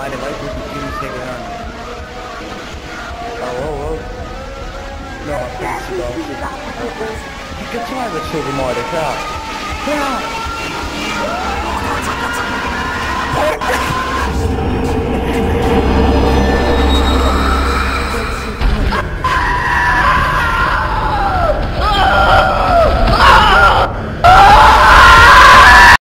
mare, vai tutti i mi seguiranno. Oh oh oh. No, aspetta, che cazzo è questo rumore, fra? Fra!